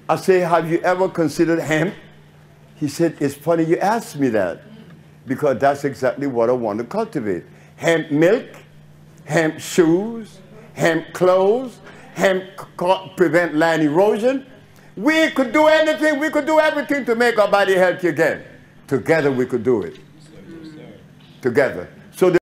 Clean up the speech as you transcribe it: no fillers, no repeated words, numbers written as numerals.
I say, have you ever considered hemp? He said, it's funny you asked me that, because that's exactly what I want to cultivate. Hemp milk, hemp shoes, hemp clothes, hemp prevent land erosion. We could do anything, we could do everything to make our body healthy again. Together we could do it. Together.